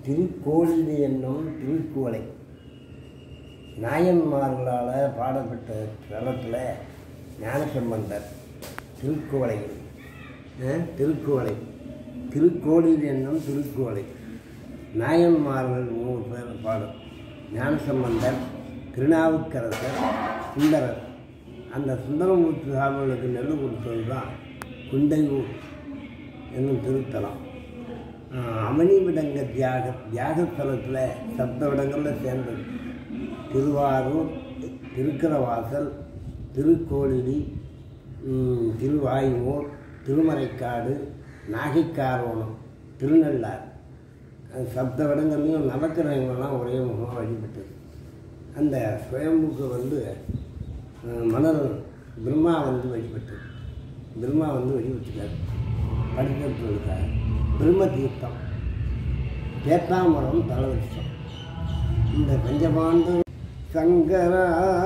திருக்கோளிலி என்னும் திருக்குவளை நாயன்மார்களால் பாடப்பட்ட தலத்தில் ஞானசம்பந்தர் திருக்குவளையில் திருக்குவளை திருக்கோளிலி என்னும் திருக்குவளை நாயன்மார்கள் 3 பேர் பாடும் ஞானசம்பந்தர், திருநாவுக்கரசர், சுந்தரர். அந்த சுந்தரமூர்த்தி சாமிகளுக்கு நெல் கொடுத்தது தான் குண்டையூர் என்னும் திருத்தலம். அமணிவிடங்க தியாகத்தலத்தில் சப்தவிடங்களில் சேர்ந்தது. திருவாரூர், திருக்கரவாசல், திருக்கோளிலி, திருவாயூர், திருமறைக்காடு, நாகைக்காரோணம், திருநள்ளார் சப்தவிடங்கள்லையும் நவக்கிரகங்கள்லாம் ஒரே முகமாக வழிபட்டது. அந்த சுயம்புக்கு மணல் பிரம்மா வழிபட்டது. பிரம்மா வழிபட்டுட்டார் படிக்கிறதுக்காக. பிரம்ம தீர்த்தம், தேத்தாமரம், தலவரிசம். இந்த பஞ்சபாண்டு சங்கரா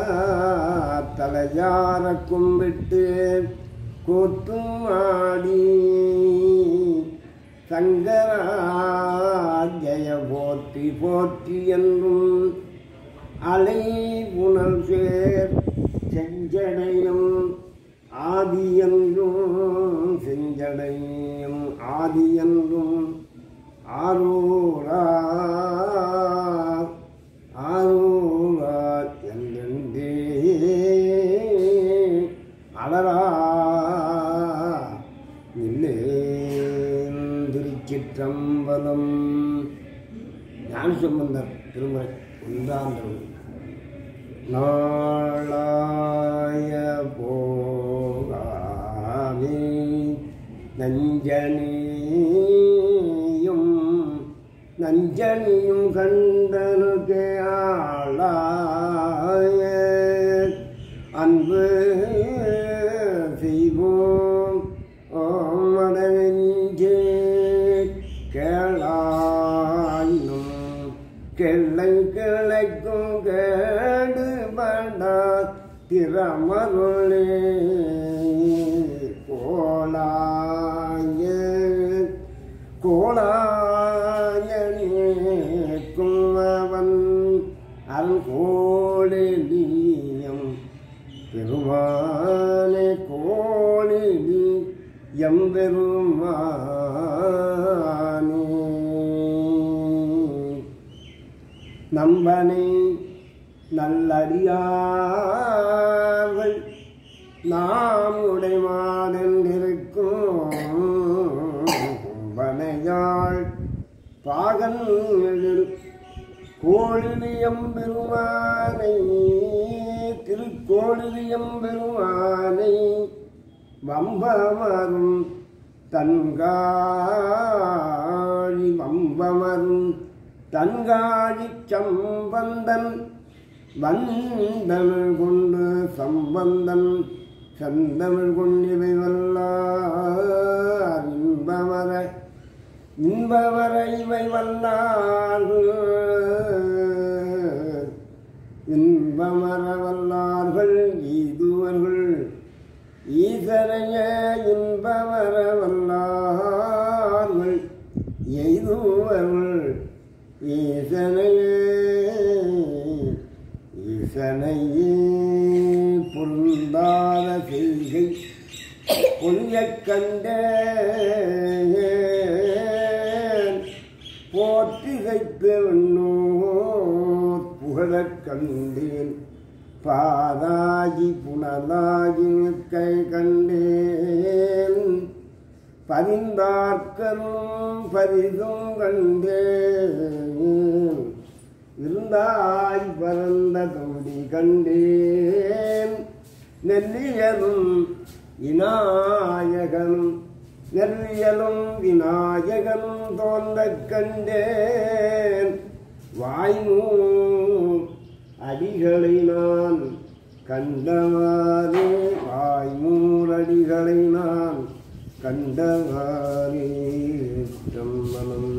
தலையார கும்பிட்டு கூத்தும் ஆடி சங்கரா ஜெய போற்றி போற்றி என்றும் அலை புனல் சேர் செஞ்சடையும் ஆதி என்றும் செஞ்சடையும் ஆதி என்றும் ஆரூரா ஆரூரா என்றே அலரா இல்லே. திருச்சிற்றம்பலம். ஞானசம்பந்தர் திருமுறை 1ஆம் திருமுறை. நாளாய போகாமே நஞ்சனியும் கண்டனுக்கு ஆளாய அன்பு செய்வோம் ஓமடனெஞ்சே கேளாயினும் கிளை கிளைக்கும் கேடுபட திறமருளே கோளாயனேக்கும் அவன் அல்கோளிலியம் பெருமானே கோளிலி எம்பெருமானே. நம்பனை நல்லடியார்கள் நாம் உடைமாதென்றிருக்கும் கும்பனையாள் பாகன்களில் கோளிலியம் பெருமானை திருக்கோளிலியம் பெருமானை வம்பமரும் தன்காழி சம்பந்தன் வந்தமிழ் கொண்டு சம்பந்தன் செந்தமிழ் கொண்டிவை வல்லார் இன்பவர இவை இன்பமர வல்லார்கள் ஈதுவர்கள் ஈசனைய இன்பமர வல்லார்கள் எய்துவர்கள் ஈசனையே பொருந்தாத செய்கை பொய்யக் கண்டேன் போற்றிசைத்து புகழக் கண்டேன் பாதாகி புனலாகி கை கண்டேன் பரிந்தார்க்கரும் பரிதும் கண்டேன் இருந்தாய் பரந்த தொடி கண்டேன் நெல்லியலும் விநாயகனும் தோன்றக் கண்டேன் வாய்மூர் அடிகளை நான் கண்டவாரே வாய்மூர் அடிகளை நான் கண்டவாரே. சம்மனம்.